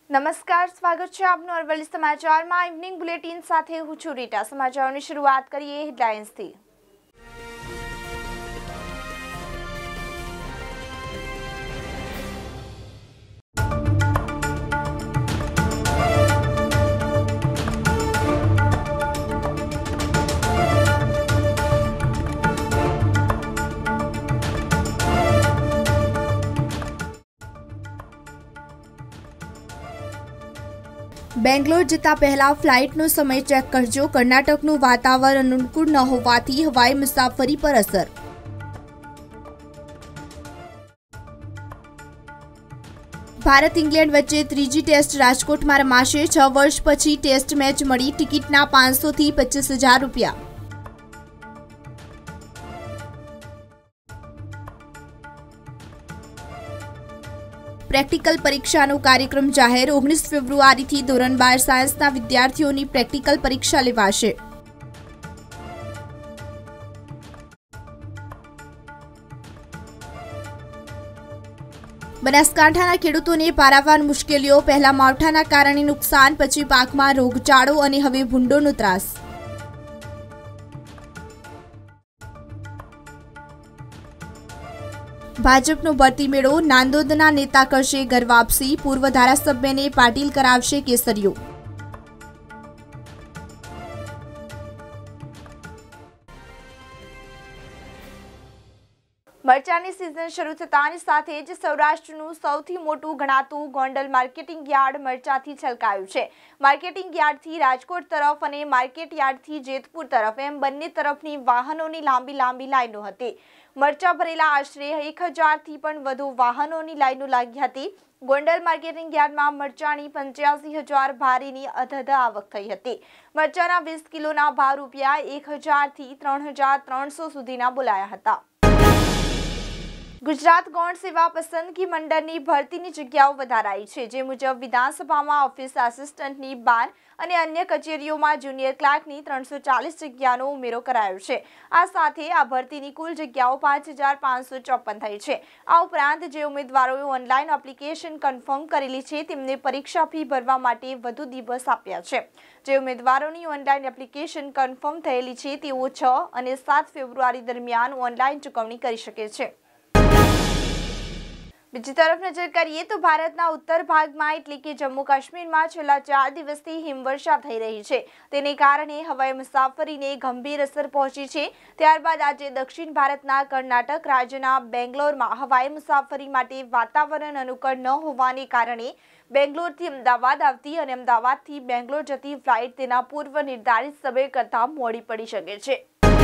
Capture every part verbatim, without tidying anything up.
નમસ્કાર, સ્વાગત છે આપનું અરવલ્લી સમાચારમાં. ઇવનિંગ બુલેટિન સાથે હું છું રીટા. સમાચારોની શરૂઆત કરીએ હેડલાઇન્સથી. બેંગ્લોર જતા પહેલા ફ્લાઇટનો સમય ચેક કરજો. કર્ણાટકનું વાતાવરણ અનુકૂળ ન હોવાથી હવાઈ મુસાફરી પર અસર. ભારત ઇંગ્લેન્ડ વચ્ચે ત્રીજી ટેસ્ટ રાજકોટમાં રમાશે. છ વર્ષ પછી ટેસ્ટ મેચ મળી. ટિકિટના પાંચસો થી પચીસ હજાર રૂપિયા. પ્રેક્ટિકલ પરીક્ષાનો કાર્યક્રમ જાહેર. ઓગણીસ ફેબ્રુઆરીથી ધોરણ બાર સાયન્સના વિદ્યાર્થીઓની પ્રેક્ટિકલ પરીક્ષા લેવાશે. બનાસકાંઠાના ખેડૂતોને પારાવાર મુશ્કેલીઓ. પહેલા માવઠાના કારણે નુકસાન, પછી પાકમાં રોગચાળો અને હવે ભૂંડોનો ત્રાસ. ભાજપનો ભરતી મેળો. નાંદોદના નેતા કરશે ઘર વાપસી. પૂર્વ ધારાસભ્યને પાટીલ કરાવશે કેસરીઓ. મરચાની સિઝન શરૂ થતાની સાથે જ સૌરાષ્ટ્રનું સૌથી મોટું ગણાતું ગોંડલ માર્કેટિંગ યાર્ડ મરચાથી છલકાયું છે. માર્કેટિંગ યાર્ડથી રાજકોટ તરફ અને માર્કેટ યાર્ડથી જેતપુર તરફ એમ બંને તરફની વાહનોની લાંબી લાંબી લાઈનો હતી. મરચા ભરેલા આશરે એક હજારથી પણ વધુ વાહનોની લાઈનો લાગી હતી. ગોંડલ માર્કેટિંગ યાર્ડમાં મરચાની પંચ્યાસી હજાર ભારીની અધધ આવક થઈ હતી. મરચાના વીસ કિલોના ભાવ રૂપિયા એક હજારથી ત્રણ હજાર ત્રણસો સુધીના બોલાયા હતા. ગુજરાત ગૌણ સેવા પસંદગી મંડળની ભરતીની જગ્યાઓ વધારાઈ છે. જે મુજબ વિધાનસભામાં ઓફિસ આસિસ્ટન્ટની બાર અને અન્ય કચેરીઓમાં જુનિયર ક્લાર્કની ત્રણસો ચાલીસ જગ્યાનો ઉમેરો કરાયો છે. આ સાથે આ ભરતીની કુલ જગ્યાઓ પાંચ હજાર પાંચસો ચોપન થઈ છે. આ ઉપરાંત જે ઉમેદવારોએ ઓનલાઈન એપ્લિકેશન કન્ફર્મ કરેલી છે તેમને પરીક્ષા ફી ભરવા માટે વધુ દિવસ આપ્યા છે. જે ઉમેદવારોની ઓનલાઈન એપ્લિકેશન કન્ફર્મ થયેલી છે તેઓ છ અને સાત ફેબ્રુઆરી દરમિયાન ઓનલાઈન ચૂકવણી કરી શકે છે. બીજી તરફ નજર કરીએ તો ભારતના ઉત્તર ભાગમાં એટલે કે જમ્મુ કાશ્મીરમાં છેલ્લા ચાર દિવસથી હિમવર્ષા થઈ રહી છે. તેને કારણે હવાઈ મુસાફરીને ગંભીર અસર પહોંચી છે. ત્યારબાદ આજે દક્ષિણ ભારતના કર્ણાટક રાજ્યના બેંગ્લોરમાં હવાઈ મુસાફરી માટે વાતાવરણ અનુકૂળ ન હોવાને કારણે બેંગ્લોરથી અમદાવાદ આવતી અને અમદાવાદથી બેંગ્લોર જતી ફ્લાઇટ તેના પૂર્વ નિર્ધારિત સમય કરતાં મોડી પડી શકે છે.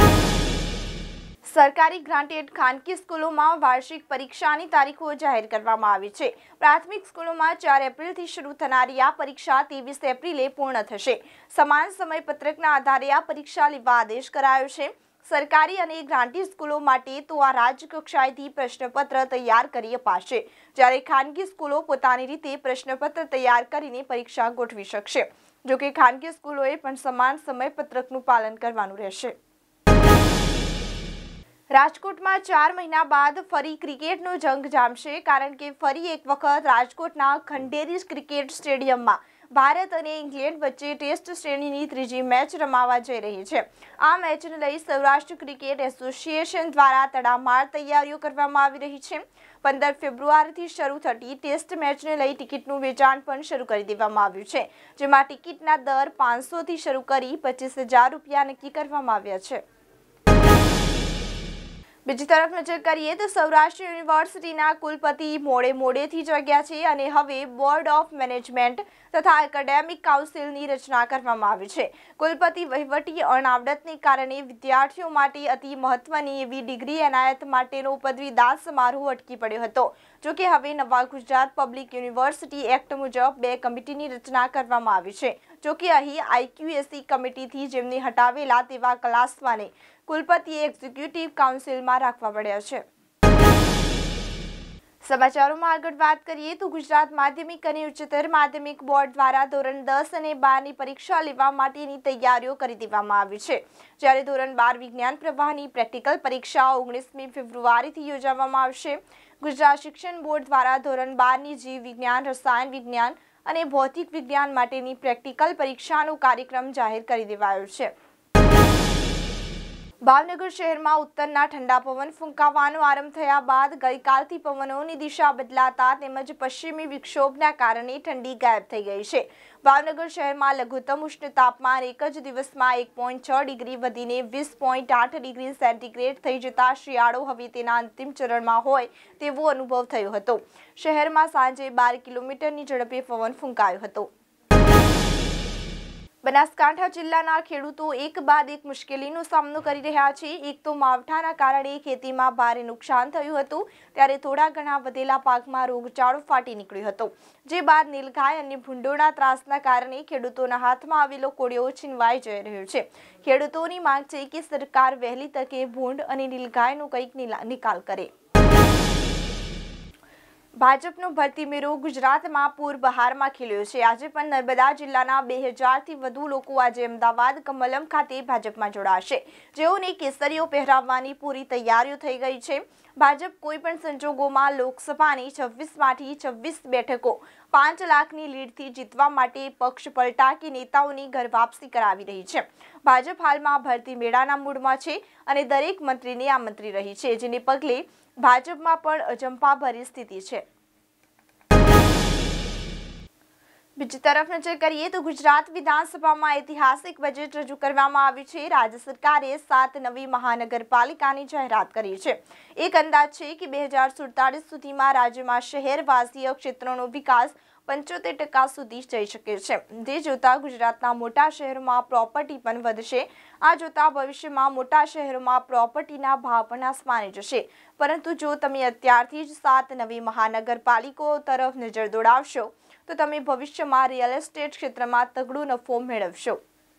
સરકારી ગ્રાન્ટેડ ખાનગી સ્કૂલોમાં વાર્ષિક પરીક્ષાની તારીખો જાહેર કરવામાં આવી છે. પ્રાથમિક સ્કૂલોમાં ચાર એપ્રિલથી શરૂ થનારી આ પરીક્ષા ત્રેવીસ એપ્રિલે પૂર્ણ થશે. સમાન સમયપત્રકના આધારે આ પરીક્ષા લેવા આદેશ કરાયો છે. સરકારી અને ગ્રાન્ટેડ સ્કૂલો માટે તો આ રાજ્ય કક્ષાએથી પ્રશ્નપત્ર તૈયાર કરી અપાશે, જ્યારે ખાનગી સ્કૂલો પોતાની રીતે પ્રશ્નપત્ર તૈયાર કરીને પરીક્ષા ગોઠવી શકશે. જોકે ખાનગી સ્કૂલોએ પણ સમાન સમયપત્રકનું પાલન કરવાનું રહેશે. રાજકોટમાં ચાર મહિના બાદ ફરી ક્રિકેટનો જંગ જામશે, કારણ કે ફરી એક વખત રાજકોટના ખંડેરી ક્રિકેટ સ્ટેડિયમમાં ભારત અને ઇંગ્લેન્ડ વચ્ચે ટેસ્ટ શ્રેણીની ત્રીજી મેચ રમાવા જઈ રહી છે. આ મેચને લઈ સૌરાષ્ટ્ર ક્રિકેટ એસોસિએશન દ્વારા તડામાર તૈયારીઓ કરવામાં આવી રહી છે. પંદર ફેબ્રુઆરીથી શરૂ થતી ટેસ્ટ મેચને લઈ ટિકિટનું વેચાણ પણ શરૂ કરી દેવામાં આવ્યું છે, જેમાં ટિકિટના દર પાંચસોથી શરૂ કરી પચીસ હજાર રૂપિયા નક્કી કરવામાં આવ્યા છે. બીજી તરફ નજર કરીએ તો સૌરાષ્ટ્ર યુનિવર્સિટીના કુલપતિ મોડે મોડેથી જાગ્યા છે અને હવે બોર્ડ ઓફ મેનેજમેન્ટ તથા એકેડેમિક કાઉન્સિલની રચના કરવામાં આવી છે. કુલપતિ વહીવટી અનાવડતને કારણે વિદ્યાર્થીઓ માટે અતિ મહત્વની એવી ડિગ્રી એનાયત માટેનો પદવીદાન સમારોહ અટકી પડ્યો હતો. જોકે હવે નવા ગુજરાત પબ્લિક યુનિવર્સિટી એક્ટ મુજબ બે કમિટીની રચના કરવામાં આવી છે. જોકે અહીં આઈક્યુએસી કમિટીથી જેમને હટાવેલા તેવા કલાસ્વાને કુલપતિએ એક્ઝિક્યુટિવ કાઉન્સિલમાં રાખવા પડ્યા છે. સમાચારોમાં આગળ વાત કરીએ તો ગુજરાત માધ્યમિક અને ઉચ્ચતર માધ્યમિક બોર્ડ દ્વારા ધોરણ દસ અને બારની પરીક્ષા લેવા માટેની તૈયારીઓ કરી દેવામાં આવી છે. જ્યારે ધોરણ બાર વિજ્ઞાન પ્રવાહની પ્રેક્ટિકલ પરીક્ષા ઓગણીસમી ફેબ્રુઆરીથી યોજવામાં આવશે. ગુજરાત શિક્ષણ બોર્ડ દ્વારા ધોરણ બારની જીવ વિજ્ઞાન, રસાયણ વિજ્ઞાન અને ભૌતિક વિજ્ઞાન માટેની પ્રેક્ટિકલ પરીક્ષાનો કાર્યક્રમ જાહેર કરી દેવાયો છે। ભાવનગર શહેરમાં ઉત્તરના ઠંડા પવન ફૂંકાવાનો આરંભ થયા બાદ ગઈકાલથી પવનોની દિશા બદલાતા તેમજ પશ્ચિમી વિક્ષોભના કારણે ઠંડી ગાયબ થઈ ગઈ છે। ભાવનગર શહેરમાં લઘુત્તમ ઉષ્ણ તાપમાન એક જ દિવસમાં એક પોઈન્ટ છ ડિગ્રી વધીને વીસ પોઈન્ટ આઠ ડિગ્રી સેન્ટીગ્રેડ થઈ જતા શિયાળો હવે તેના અંતિમ ચરણમાં હોય તેવો અનુભવ થયો હતો। શહેરમાં સાંજે બાર કિલોમીટરની ઝડપે પવન ફૂંકાયો હતો। બનાસકાંઠા જિલ્લાના ખેડૂતો એક બાદ એક મુશ્કેલીનો સામનો કરી રહ્યા છે। એક તો માવઠાના કારણે ખેતીમાં ભારે નુકસાન થયું હતું, ત્યારે થોડા ઘણા વધેલા પાકમાં રોગચાળો ફાટી નીકળ્યો હતો, જે બાદ નીલગાય અને ભૂંડોના ત્રાસના કારણે ખેડૂતોના હાથમાં આવેલો કોળિયો છીનવાઈ જઈ રહ્યો છે। ખેડૂતોની માંગ છે કે સરકાર વહેલી તકે ભૂંડ અને નીલગાયનો કંઈક નિકાલ કરે। ભાજપનો ભરતી મેળો ગુજરાતમાં પૂરબહારમાં ખીલ્યો છે। આજે પણ નર્મદા જિલ્લાના બે હજારથી વધુ લોકો આજે અમદાવાદ કમલમ ખાતે ભાજપમાં જોડાશે, જેઓને કેસરીઓ પહેરાવવાની પૂરી તૈયારીઓ થઈ ગઈ છે। ભાજપ કોઈ પણ સંજોગોમાં લોકસભાની છવ્વીસમાંથી છવ્વીસ બેઠકો પાંચ લાખની લીડથી જીતવા માટે પક્ષ પલટા કે નેતાઓની ઘર વાપસી કરાવી રહી છે। ભાજપ હાલમાં ભરતી મેળાના મૂડમાં છે અને દરેક મંત્રીને આમંત્રી રહી છે, જેને પગલે ભાજપમાં પણ અજંપાભરી સ્થિતિ છે। બીજી તરફ નજર કરીએ તો ગુજરાત વિધાનસભામાં ઐતિહાસિક બજેટ રજૂ કરવામાં આવ્યું છે। રાજ્ય સરકારે સાત નવી મહાનગરપાલિકાની જાહેરાત કરી છે। એક અંદાજ છે કે બે હજાર સુડતાલીસ સુધીમાં રાજ્યમાં શહેરવાસીય ક્ષેત્રોનો વિકાસ પંચોતેર ટકા સુધી જઈ શકે છે। તે જોતા ગુજરાતના મોટા શહેરોમાં પ્રોપર્ટી પણ વધશે। આ જોતા ભવિષ્યમાં મોટા શહેરોમાં પ્રોપર્ટીના ભાવ પણ આસમાને જશે। પરંતુ જો તમે અત્યારથી જ સાત નવી મહાનગરપાલિકાઓ તરફ નજર દોડાવશો તો તમે ભવિષ્યમાં રિયલ એસ્ટેટ ક્ષેત્રમાં તગડો નફો મેળવશો।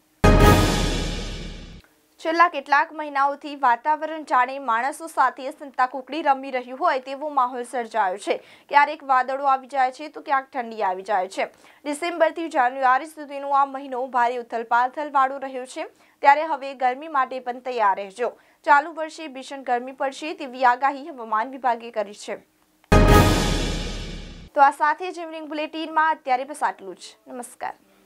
છેલ્લા કેટલાક મહિનાઓથી વાતાવરણ જાણે માણસો સાથે સંતાકુકડી રમી રહ્યું હોય તેવો માહોલ સર્જાયો છે। ક્યારેક વાદળો આવી જાય છે તો ક્યાંક ઠંડી આવી જાય છે। ડિસેમ્બરથી જાન્યુઆરી સુધીનો આ મહિનો ભારે ઉથલપાથલવાળો રહ્યો છે, ત્યારે હવે ગરમી માટે પણ તૈયાર રહેજો। ચાલુ વર્ષે ભીષણ ગરમી પડશે તેવી આગાહી હવામાન વિભાગે કરી છે। તો આ સાથે જ ઇવનિંગ બુલેટિનમાં અત્યારે બસ આટલું જ। નમસ્કાર।